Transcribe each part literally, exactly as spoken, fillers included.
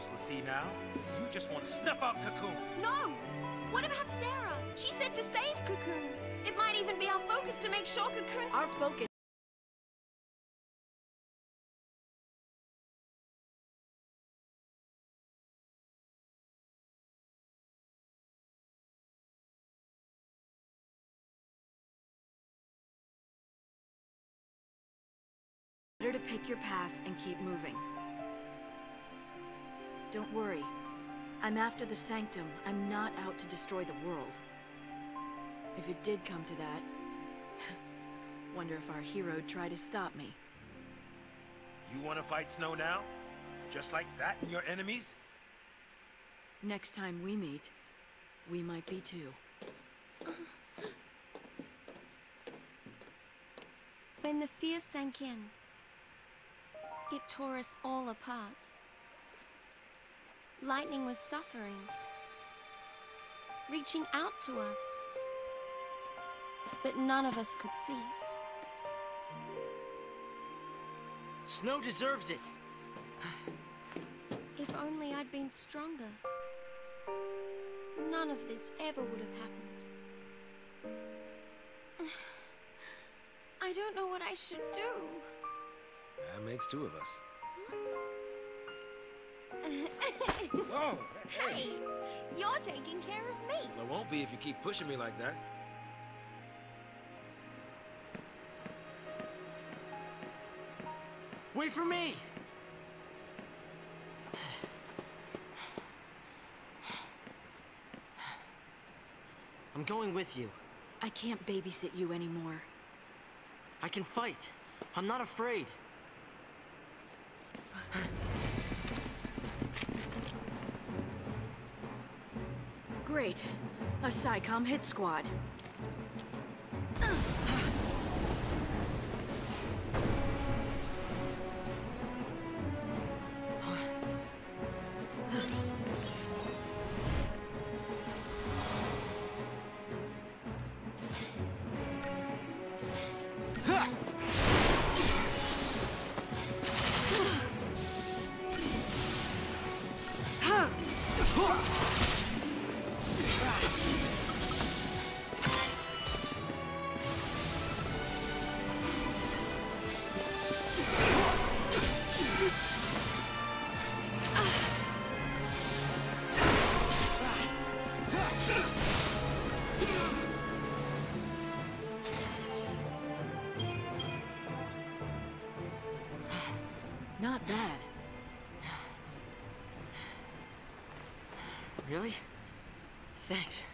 knows Lassie now. So you just want to snuff out Cocoon. No! What about Sarah? She said to save Cocoon. It might even be our focus to make sure Cocoon's... Our focus... Better to pick your path and keep moving. Don't worry. I'm after the Sanctum. I'm not out to destroy the world. If it did come to that, wonder if our hero'd try to stop me. You want to fight Snow now? Just like that and your enemies? Next time we meet, we might be too. When the fear sank in, it tore us all apart. Lightning was suffering, reaching out to us, but none of us could see it. Snow deserves it. If only I'd been stronger, none of this ever would have happened. I don't know what I should do. That makes two of us. Whoa! Hey! You're taking care of me! Well, it won't be if you keep pushing me like that. Wait for me! I'm going with you. I can't babysit you anymore. I can fight. I'm not afraid. Great. A SciComm hit squad. Not bad. Really? Thanks.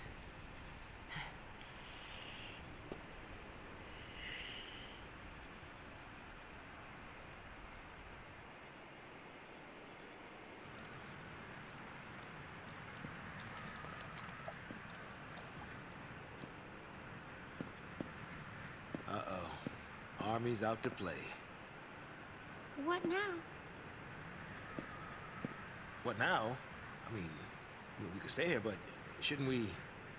Uh-oh. Army's out to play. What now? What now? I mean, I mean, we could stay here, but shouldn't we...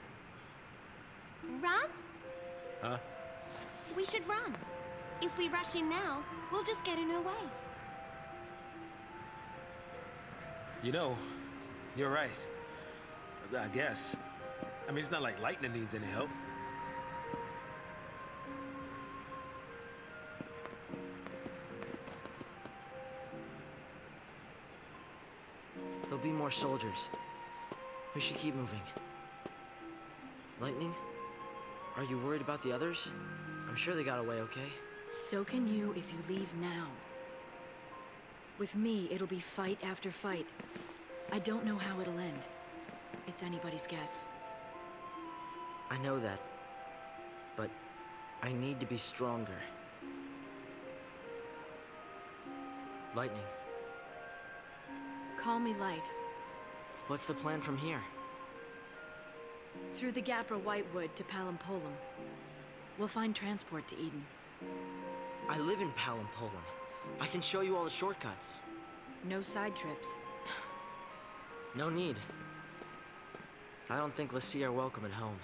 Run? Huh? We should run. If we rush in now, we'll just get in her way. You know, you're right. I guess. I mean, it's not like Lightning needs any help. There'll be more soldiers. We should keep moving. Lightning? Are you worried about the others? I'm sure they got away okay. So can you if you leave now. With me, it'll be fight after fight. I don't know how it'll end. It's anybody's guess. I know that. But I need to be stronger. Lightning, Call me Light. what's the plan from here? Through the Gapra Whitewood to Palampolum. We'll find transport to Eden. I live in Palampolum. I can show you all the shortcuts. No side trips. No need. I don't think Lassie are welcome at home.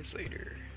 later.